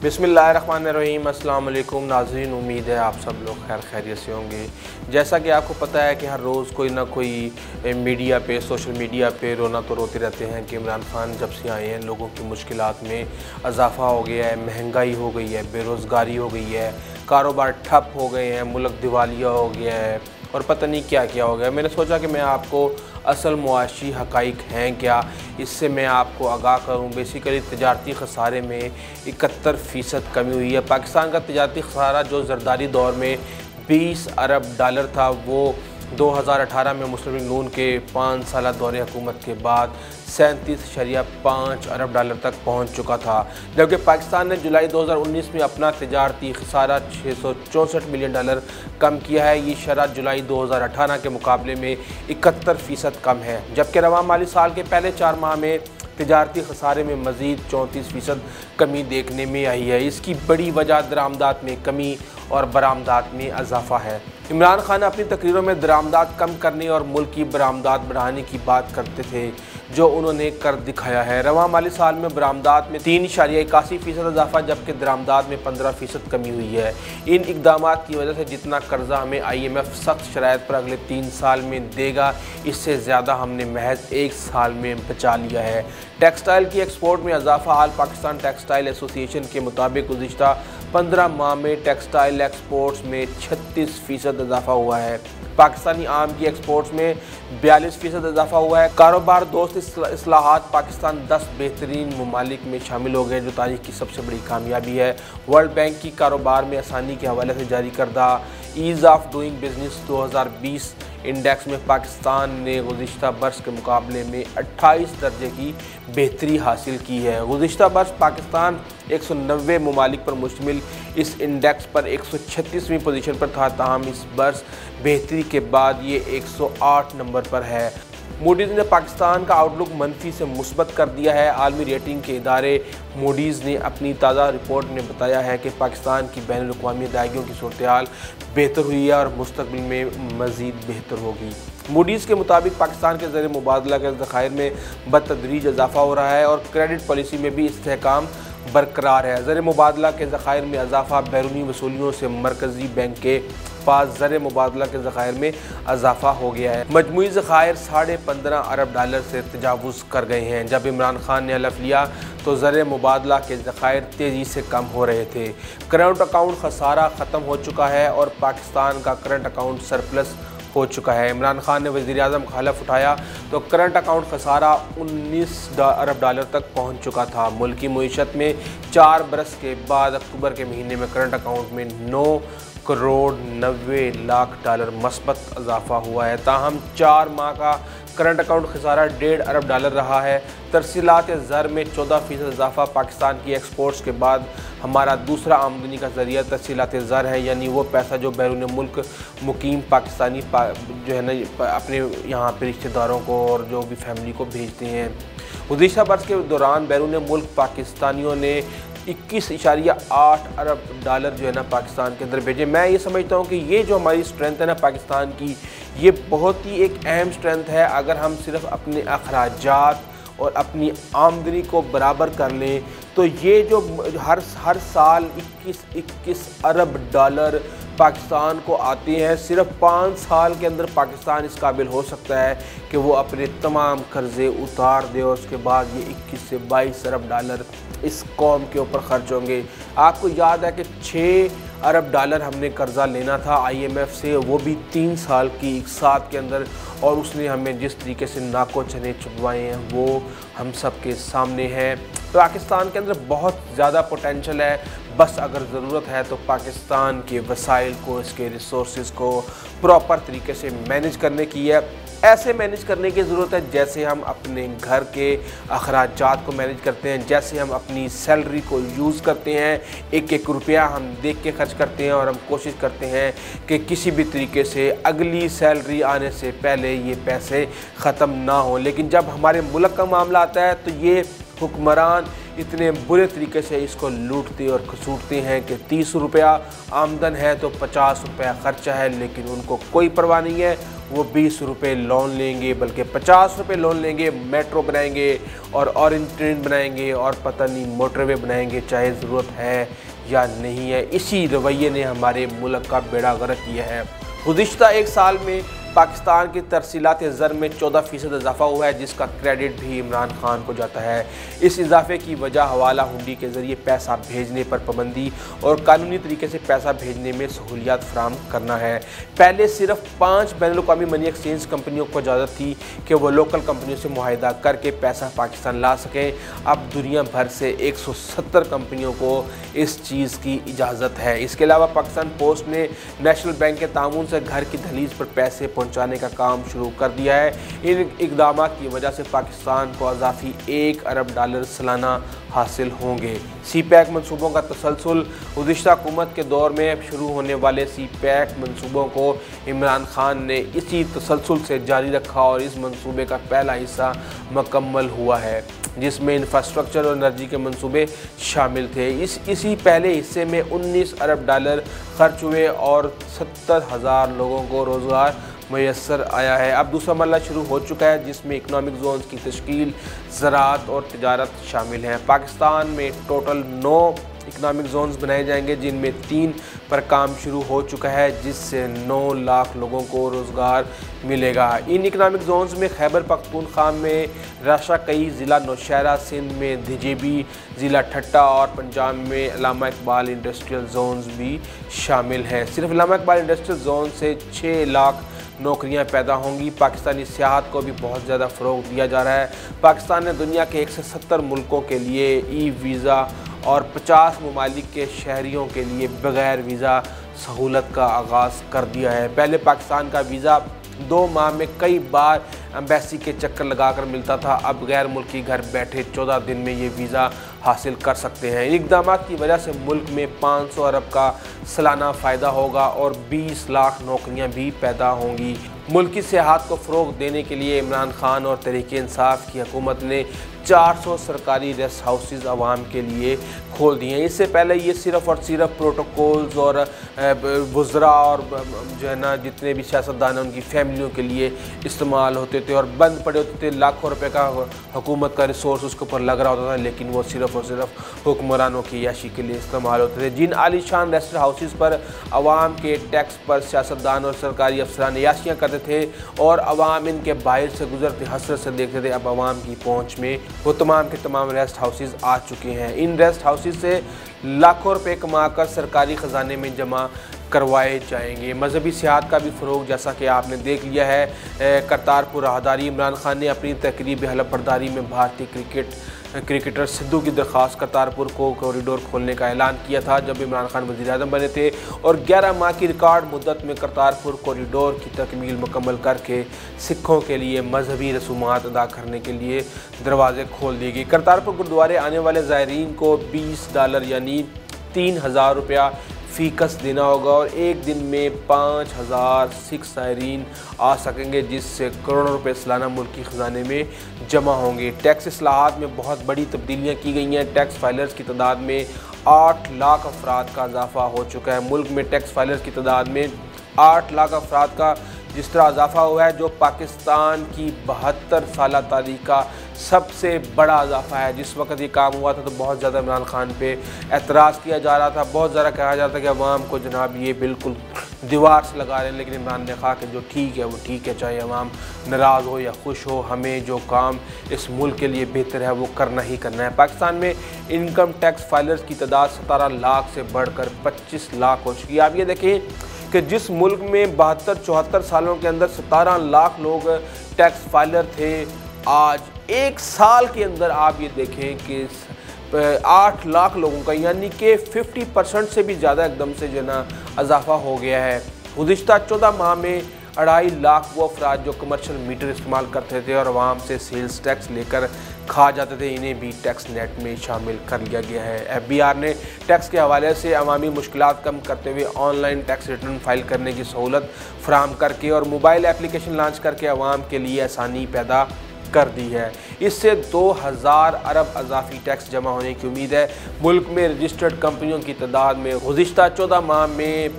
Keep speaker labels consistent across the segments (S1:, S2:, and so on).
S1: बिस्मिल्लाहिर्रहमानिर्रहीम। अस्सलाम वालेकुम नाज़रीन, उम्मीद है आप सब लोग खैर खैरियत से होंगे। जैसा कि आपको पता है कि हर रोज़ कोई ना कोई मीडिया पे, सोशल मीडिया पे रोना तो रोते रहते हैं कि इमरान खान जब से आए हैं लोगों की मुश्किलात में इजाफ़ा हो गया है, महंगाई हो गई है, बेरोज़गारी हो गई है, कारोबार ठप हो गए हैं, मुल्क दिवालिया हो गया है और पता नहीं क्या क्या हो गया। मैंने सोचा कि मैं आपको असल मुआशी हक़ाइक़ हैं क्या, इससे मैं आपको आगाह करूं। बेसिकली तजारती खसारे में 71% कमी हुई है। पाकिस्तान का तजारती खसारा जो ज़रदारी दौर में 20 अरब डॉलर था, वो 2018 में मुस्लिम लीग नून के 5 साल दौरे हुकूमत के बाद 37.5 अरब डॉलर तक पहुंच चुका था। जबकि पाकिस्तान ने जुलाई 2019 में अपना तजारती खसारा 664 मिलियन डॉलर कम किया है। ये शरह जुलाई 2018 के मुकाबले में 71% कम है। जबकि रवां माली साल के पहले 4 माह में तजारती खसारे में मज़ीद 34% कमी देखने में आई है। इसकी बड़ी वजह दरामदात में कमी और बरामदात में इजाफ़ा है। इमरान खान अपनी तकरीरों में दरामदात कम करने और मुल्क की बरामदात बढ़ाने की बात करते थे, जो उन्होंने कर दिखाया है। रवां माली साल में बरामदात में 3.81% इजाफा, जबकि दरामदात में 15% कमी हुई है। इन इकदाम की वजह से जितना कर्जा हमें IMF सख्त शराइत पर अगले 3 साल में देगा, इससे ज़्यादा हमने महज 1 साल में बचा लिया है। टेक्सटाइल की एक्सपोर्ट में इजाफा। आल पाकिस्तान टेक्सटाइल एसोसिएशन के मुताबिक गुज़िश्ता 15 माह में टेक्सटाइल एक्सपोर्ट्स में 36% इजाफा हुआ है। पाकिस्तानी आम की एक्सपोर्ट्स में 42% इजाफा हुआ है। कारोबार दोस्त इस्लाहात पाकिस्तान 10 बेहतरीन ममालिक में शामिल हो गए, जो तारीख की सबसे बड़ी कामयाबी है। वर्ल्ड बैंक की कारोबार में आसानी के हवाले से जारी करदा ease of doing business 2020 index में पाकिस्तान ने गुज़िश्ता बरस के मुकाबले में 28 दर्जे की बेहतरी हासिल की है। गुज़िश्ता बरस पाकिस्तान 190 ममालिक पर मुश्तमिल इस इंडेक्स पर 136वीं पोजीशन पर था, ताहम इस बरस बेहतरी के बाद ये 108 नंबर पर है। मूडीज़ ने पाकिस्तान का आउटलुक मनफी से मुस्बत कर दिया है। आलमी रेटिंग के इदारे मूडीज़ ने अपनी ताज़ा रिपोर्ट में बताया है कि पाकिस्तान की बैनुल अक़वामी अदायगियों की सूरत हाल बेहतर हुई है और मुस्तक़बिल में मज़ीद बेहतर होगी। मूडीज़ के मुताबिक पाकिस्तान के ज़र मुबादला के ज़खायर में बतदरीज इजाफ़ा हो रहा है और क्रेडिट पॉलिसी में भी इस्तेहकाम बरकरार है। ज़र मुबादला के ज़खायर में इजाफ़ा। बैरूनी वसूलियों से मरकज़ी बैंक के पास ज़र मुबादला के ज़खायर में इजाफ़ा हो गया है। मजमूई ज़खायर 15.5 अरब डॉलर से तजावुज़ कर गए हैं। जब इमरान खान ने हलफ लिया तो ज़र मुबादला के ज़खायर तेज़ी से कम हो रहे थे। करंट अकाउंट खसारा ख़त्म हो चुका है और पाकिस्तान का करंट अकाउंट सरप्लस हो चुका है। इमरान खान ने वज़ीर-ए-आज़म का हलफ उठाया तो करंट अकाउंट खसारा 19 अरब डॉलर तक पहुंच चुका था। मुल्क की मईशत में 4 बरस के बाद अक्टूबर के महीने में करंट अकाउंट में 9 करोड़ 90 लाख डॉलर मस्बत इजाफा हुआ है। ताहम 4 माह का करंट अकाउंट खसारा 1.5 अरब डॉलर रहा है। तरसीलात ज़र में 14% इजाफा। पाकिस्तान की एक्सपोर्ट्स के बाद हमारा दूसरा आमदनी का ज़रिया तरसीलात ज़र है, यानी वो पैसा जो बैरून मुल्क मुकीम पाकिस्तानी जो है ना अपने यहाँ पे रिश्तेदारों को और जो भी फैमिली को भेजते हैं। गुज़िश्ता बरस के दौरान बैरून मुल्क पाकिस्तानियों ने 21.8 अरब डॉलर जो है ना पाकिस्तान के अंदर भेजे। मैं ये समझता हूँ कि ये जो हमारी स्ट्रेंथ है ना पाकिस्तान की, ये बहुत ही एक अहम स्ट्रेंथ है। अगर हम सिर्फ अपने अखराजात और अपनी आमदनी को बराबर कर लें तो ये जो हर साल 21 अरब डॉलर पाकिस्तान को आते हैं, सिर्फ 5 साल के अंदर पाकिस्तान इस काबिल हो सकता है कि वो अपने तमाम कर्ज़े उतार दे और उसके बाद ये 21 से 22 अरब डॉलर इस कौम के ऊपर खर्च होंगे। आपको याद है कि 6 अरब डॉलर हमने कर्ज़ा लेना था IMF से, वो भी 3 साल की एक साथ के अंदर, और उसने हमें जिस तरीके से नाको चने चुभवाए हैं वो हम सब के सामने है। पाकिस्तान के अंदर बहुत ज़्यादा पोटेंशल है, बस अगर ज़रूरत है तो पाकिस्तान के वसाइल को, इसके रिसोर्सेज को प्रॉपर तरीके से मैनेज करने की है। ऐसे मैनेज करने की ज़रूरत है जैसे हम अपने घर के अखराजात को मैनेज करते हैं, जैसे हम अपनी सैलरी को यूज़ करते हैं। एक एक रुपया हम देख के खर्च करते हैं और हम कोशिश करते हैं कि किसी भी तरीके से अगली सैलरी आने से पहले ये पैसे ख़त्म ना हो। लेकिन जब हमारे मुल्क का मामला आता है तो ये हुक्मरान इतने बुरे तरीके से इसको लूटते और खसूटते हैं कि 30 रुपया आमदन है तो 50 रुपया ख़र्चा है, लेकिन उनको कोई परवाह नहीं है। वो 20 रुपये लोन लेंगे, बल्कि 50 रुपये लोन लेंगे, मेट्रो बनाएंगे और ऑरेंज ट्रेन बनाएंगे और पता नहीं मोटरवे बनाएंगे, चाहे ज़रूरत है या नहीं है। इसी रवैये ने हमारे मुल्क का बेड़ा गर्क किया है। गुज़िश्ता एक साल में पाकिस्तान की तरसीलात ज़र में 14% इजाफा हुआ है, जिसका क्रेडिट भी इमरान खान को जाता है। इस इजाफे की वजह हवाला हुंडी के ज़रिए पैसा भेजने पर पाबंदी और कानूनी तरीके से पैसा भेजने में सहूलियात फराहम करना है। पहले सिर्फ 5 बैनुल-अक़वामी मनी एक्सचेंज कंपनियों को इजाज़त थी कि वह लोकल कंपनियों से मुआहिदा करके पैसा पाकिस्तान ला सकें। अब दुनिया भर से 170 कंपनियों को इस चीज़ की इजाज़त है। इसके अलावा पाकिस्तान पोस्ट ने नेशनल बैंक के ताउन से घर की दहलीज पर पैसे पहुंचाने का काम शुरू कर दिया है। इन इक़दाम की वजह से पाकिस्तान को अज़ाफ़ी $1 अरब सालाना हासिल होंगे। सी पैक मनसूबों का तसलसल। गुज़िश्ता हुकूमत के दौर में शुरू होने वाले सी पैक मनसूबों को इमरान खान ने इसी तसलसल से जारी रखा और इस मनसूबे का पहला हिस्सा मुकम्मल हुआ है, जिसमें इंफ्रास्ट्रक्चर और एनर्जी के मंसूबे शामिल थे। इसी पहले हिस्से में $19 अरब खर्च हुए और 70,000 लोगों को रोज़गार मैसर आया है। अब दूसरा मरला शुरू हो चुका है, जिसमें इकनॉमिक जोन्स की तश्कील, ज़राअत और तिजारत शामिल हैं। पाकिस्तान में टोटल 9 इकनॉमिक जोन्स बनाए जाएंगे, जिनमें 3 पर काम शुरू हो चुका है, जिससे 9 लाख लोगों को रोज़गार मिलेगा। इन इकनॉमिक जोन्स में खैबर पख्तूनख्वा में राशा कई, ज़िला नौशहरा, सिंध में धिजेबी, ज़िला ठट्टा और पंजाब में अल्लामा इकबाल इंडस्ट्रियल जोन्स भी शामिल हैं। सिर्फ अल्लामा इकबाल इंडस्ट्रियल जोन से 6 लाख नौकरियां पैदा होंगी। पाकिस्तानी सियाहत को भी बहुत ज़्यादा फ़रोग़ दिया जा रहा है। पाकिस्तान ने दुनिया के 170 मुल्कों के लिए ई वीज़ा और 50 ममालिक के शहरियों के लिए बग़ैर वीज़ा सहूलत का आगाज़ कर दिया है। पहले पाकिस्तान का वीज़ा 2 माह में कई बार एम्बेसी के चक्कर लगाकर मिलता था। अब गैर मुल्की घर बैठे 14 दिन में ये वीज़ा हासिल कर सकते हैं। इन इक़दाम की वजह से मुल्क में 500 अरब का सालाना फ़ायदा होगा और 20 लाख नौकरियां भी पैदा होंगी। मुल्क की सियाहत को फ़रोग़ देने के लिए इमरान खान और तहरीक-ए-इंसाफ की हुकूमत ने 400 सरकारी रेस्ट हाउसेज़ आवाम के लिए खोल दिए हैं। इससे पहले ये सिर्फ़ और सिर्फ प्रोटोकॉल्स और वज़रा और जो है ना जितने भी सियासतदान हैं उनकी फैमिलियों के लिए इस्तेमाल होते थे और बंद पड़े होते थे। लाखों रुपए का हुकूमत का रिसोर्स उसके ऊपर लग रहा होता था, लेकिन वो सिर्फ़ और सिर्फ हुक्मरानों की याशी के लिए इस्तेमाल होते थे। जिन आलीशान रेस्ट हाउसेज़ पर आवाम के टैक्स पर सियासतदान और सरकारी अफसरान याशियाँ करते थे और आवाम इनके बाहर से गुजरते हसरत से देखते थे, अब आवाम की पहुँच में वो तमाम के तमाम रेस्ट हाउसेज़ आ चुके हैं। इन रेस्ट हाउसेज़ से लाखों रुपए कमाकर सरकारी ख़जाने में जमा करवाए जाएंगे। मजहबी सियाहत का भी फ़रोग़ जैसा कि आपने देख लिया है। करतारपुर राहदारी। इमरान खान ने अपनी तकरीब हलफ बर्दारी में भारतीय क्रिकेटर सिद्धू की दरख्वास्त करतारपुर को कॉरिडोर खोलने का ऐलान किया था, जब इमरान खान वज़ीर-ए-आज़म बने थे, और 11 माह की रिकॉर्ड मुद्दत में करतारपुर कॉरिडोर की तकमील मुकम्मल करके सिखों के लिए मजहबी रसूमात अदा करने के लिए दरवाज़े खोल दिए गए। करतारपुर गुरुद्वारे आने वाले ज़ायरीन को $20 यानी 3,000 रुपया फ़ीकस देना होगा और एक दिन में 5,000 सिख ज़ायरीन आ सकेंगे, जिससे करोड़ों रुपए सालाना मुल्की ख़जाने में जमा होंगे। टैक्स इस्लाहात में बहुत बड़ी तब्दीलियाँ की गई हैं। टैक्स फाइलर्स की तादाद में 8 लाख अफराद का इजाफा हो चुका है। मुल्क में टैक्स फाइलर्स की तादाद में 8 लाख अफराद का जिस तरह इजाफा हुआ है, जो पाकिस्तान की 72 साल तारीख का सबसे बड़ा इजाफा है। जिस वक्त ये काम हुआ था तो बहुत ज़्यादा इमरान खान पे एतराज़ किया जा रहा था, बहुत ज़्यादा कहा जाता था कि अवाम को जनाब ये बिल्कुल दीवार से लगा रहे हैं, लेकिन इमरान ने कहा कि जो ठीक है वो ठीक है, चाहे अवाम नाराज़ हो या खुश हो, हमें जो काम इस मुल्क के लिए बेहतर है वो करना ही करना है। पाकिस्तान में इनकम टैक्स फाइलर्स की तादाद 17 लाख से बढ़कर 25 लाख हो चुकी है। आप ये देखें कि जिस मुल्क में 72-74 सालों के अंदर 17 लाख लोग टैक्स फाइलर थे, आज 1 साल के अंदर आप ये देखें कि 8 लाख लोगों का यानी कि 50% से भी ज़्यादा एकदम से जो ना इजाफा हो गया है। गुज़िश्ता 14 माह में 2.5 लाख वो अफराद जो कमर्शियल मीटर इस्तेमाल करते थे और आवाम से सेल्स टैक्स लेकर खा जाते थे, इन्हें भी टैक्स नेट में शामिल कर लिया गया है। FBR ने टैक्स के हवाले से अवामी मुश्किलात कम करते हुए ऑनलाइन टैक्स रिटर्न फाइल करने की सहूलत फराहम करके और मोबाइल एप्लीकेशन लॉन्च करके आवाम के लिए आसानी पैदा कर दी है। इससे 2000 अरब अजाफी टैक्स जमा होने की उम्मीद है। मुल्क में रजिस्टर्ड कंपनियों की तादाद में गुज़िश्ता 14 माह में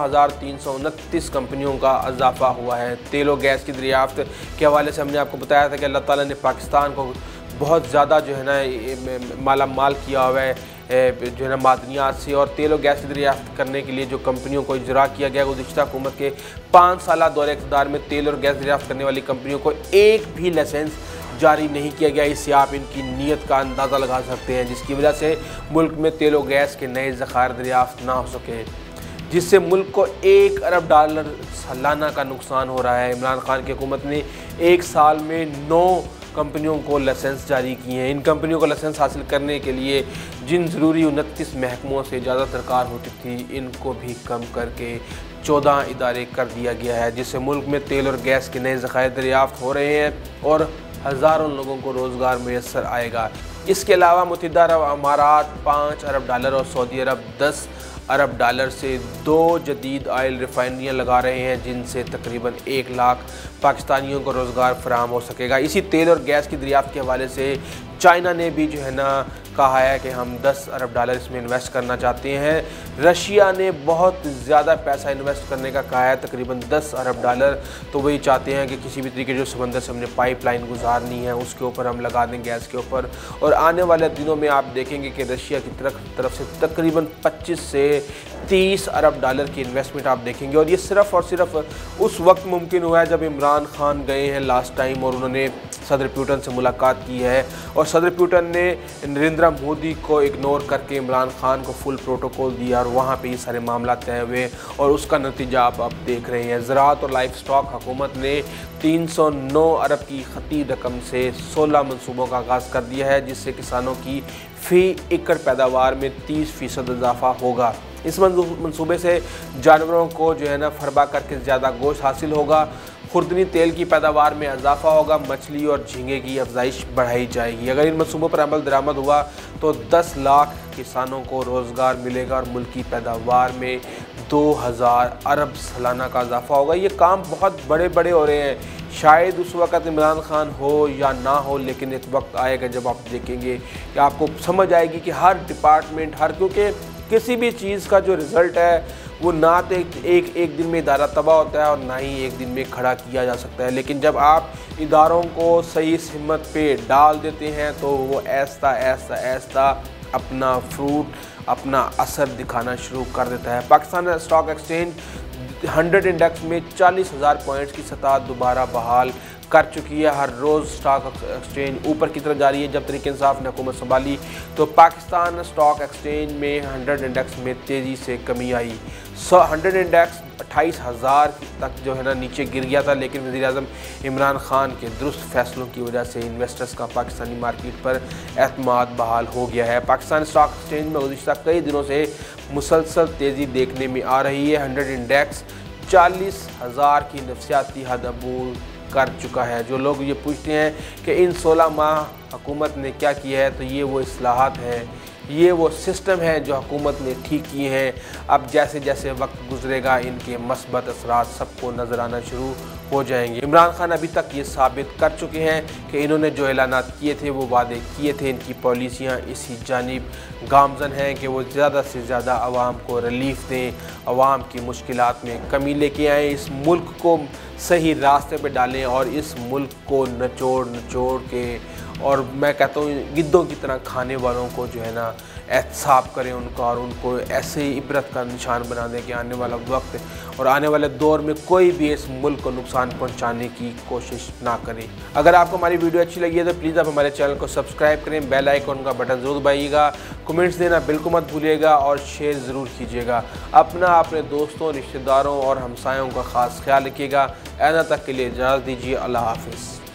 S1: 15,329 कंपनियों का इजाफा हुआ है। तेल और गैस की दरियाफ्त के हवाले से हमने आपको बताया था कि अल्लाह ताला ने पाकिस्तान को बहुत ज़्यादा जो है ना माला माल किया हुआ है जो है ना मादनियात से, और तेल और गैस की दरियाफ्त करने के लिए जो कंपनियों को इजरा किया गया गुज़िश्ता हुकूमत के 5 साल दौरे इक़्तिदार में तेल और गैस दरियाफ्त करने वाली कंपनियों को एक भी लाइसेंस जारी नहीं किया गया। इससे आप इनकी नीयत का अंदाज़ा लगा सकते हैं, जिसकी वजह से मुल्क में तेल और गैस के नए ज़खायर दरियाफ्त ना हो सके, जिससे मुल्क को $1 अरब सालाना का नुकसान हो रहा है। इमरान खान की हुकूमत ने एक साल में 9 कंपनियों को लाइसेंस जारी किए हैं। इन कंपनियों को लाइसेंस हासिल करने के लिए जिन ज़रूरी 29 महकमों से इजाज़त दरकार होती थी, इनको भी कम करके 14 इदारे कर दिया गया है, जिससे मुल्क में तेल और गैस के नए ज़खायर दरियाफ्त हो रहे हैं और हज़ारों लोगों को रोज़गार मैसर आएगा। इसके अलावा मुत्तहिदा अरब अमारात $5 अरब और सऊदी अरब $10 अरब से 2 जदीद ऑयल रिफाइनरियाँ लगा रहे हैं, जिनसे तकरीबन 1 लाख पाकिस्तानियों को रोज़गार फराहम हो सकेगा। इसी तेल और गैस की दरियाफ्त के हवाले से चाइना ने भी जो है ना कहा है कि हम $10 अरब इसमें इन्वेस्ट करना चाहते हैं। रशिया ने बहुत ज़्यादा पैसा इन्वेस्ट करने का कहा है, तकरीबन $10 अरब। तो वही चाहते हैं कि किसी भी तरीके जो समंदर से हमने पाइपलाइन गुजारनी है उसके ऊपर हम लगा दें गैस के ऊपर, और आने वाले दिनों में आप देखेंगे कि रशिया की तरफ से तकरीबन 25 से $30 अरब की इन्वेस्टमेंट आप देखेंगे। और ये सिर्फ़ और सिर्फ उस वक्त मुमकिन हुआ है जब इमरान खान गए हैं लास्ट टाइम और उन्होंने सदर पुतिन से मुलाकात की है, और सदर पुतिन ने नरेंद्र मोदी को इग्नोर करके इमरान खान को फुल प्रोटोकॉल दिया और वहाँ पे ये सारे मामला तय हुए, और उसका नतीजा आप अब देख रहे हैं। ज़राअत और लाइफ स्टॉक हुकूमत ने 309 अरब की खती रकम से 16 मनसूबों का आगाज़ कर दिया है, जिससे किसानों की फ़ी एकड़ पैदावार में 30% इजाफा होगा। इस मनसूबे से जानवरों को जो है ना फरबा करके ज़्यादा गोश्त हासिल होगा, खुर्दनी तेल की पैदावार में इजाफा होगा, मछली और झींगे की अफजाइश बढ़ाई जाएगी। अगर इन मनसूबों पर अमल दरामद हुआ तो 10 लाख किसानों को रोज़गार मिलेगा और मुल्क की पैदावार में 2000 अरब सालाना का इजाफा होगा। ये काम बहुत बड़े बड़े हो रहे हैं, शायद उस वक़्त इमरान खान हो या ना हो, लेकिन एक वक्त आएगा जब आप देखेंगे कि आपको समझ आएगी कि हर डिपार्टमेंट क्योंकि किसी भी चीज़ का जो रिज़ल्ट है वो ना तो एक दिन में इदारा तबाह होता है और ना ही एक दिन में खड़ा किया जा सकता है, लेकिन जब आप इदारों को सही सिमत पे डाल देते हैं तो वो ऐसा ऐसा ऐसा अपना फ्रूट अपना असर दिखाना शुरू कर देता है। पाकिस्तान स्टॉक एक्सचेंज 100 इंडेक्स में 40,000 पॉइंट्स की सतह दोबारा बहाल कर चुकी है। हर रोज़ स्टॉक एक्सचेंज ऊपर की तरफ जा रही है। जब तरीके इंसाफ ने हुकूमत संभाली तो पाकिस्तान स्टॉक एक्सचेंज में 100 इंडेक्स में तेज़ी से कमी आई। 100 इंडेक्स 28,000 तक जो है ना नीचे गिर गया था, लेकिन वज़ीर-ए-आज़म इमरान खान के दुरुस्त फैसलों की वजह से इन्वेस्टर्स का पाकिस्तानी मार्केट पर एतमाद बहाल हो गया है। पाकिस्तान स्टॉक एक्सचेंज में गुज़िश्ता कई दिनों से मुसलसल तेज़ी देखने में आ रही है। 100 इंडेक्स 40,000 की नफसियाती हद अबूर कर चुका है। जो लोग ये पूछते हैं कि इन 16 माह हुकूमत ने क्या किया है, तो ये वो इस्लाहात हैं, ये वो सिस्टम है जो हुकूमत ने ठीक किए हैं। अब जैसे जैसे वक्त गुजरेगा इनके मस्बत असरात सबको नज़र आना शुरू हो जाएंगे। इमरान खान अभी तक ये साबित कर चुके हैं कि इन्होंने जो ऐलानात किए थे वो वादे किए थे, इनकी पॉलिसियाँ इसी जानिब गामजन हैं कि वो ज़्यादा से ज़्यादा आवाम को रिलीफ दें, आवाम की मुश्किलात में कमी लेके आएँ, इस मुल्क को सही रास्ते पे डालें और इस मुल्क को नचोड़ के, और मैं कहता हूँ गिद्धों की तरह खाने वालों को जो है ना एहतसाब करें उनका, और उनको ऐसे इबरत का निशान बना दें कि आने वाला वक्त और आने वाले दौर में कोई भी इस मुल्क को नुकसान पहुंचाने की कोशिश ना करे। अगर आपको हमारी वीडियो अच्छी लगी है तो प्लीज़ आप हमारे चैनल को सब्सक्राइब करें, बेल आइकन का बटन ज़रूर दबाइएगा, कमेंट्स देना बिल्कुल मत भूलिएगा और शेयर ज़रूर कीजिएगा। अपने दोस्तों, रिश्तेदारों और हमसायों का ख़ास ख्याल रखिएगा। आइंदा तक के लिए इजाज़त दीजिए। अल्लाह हाफ़िज़।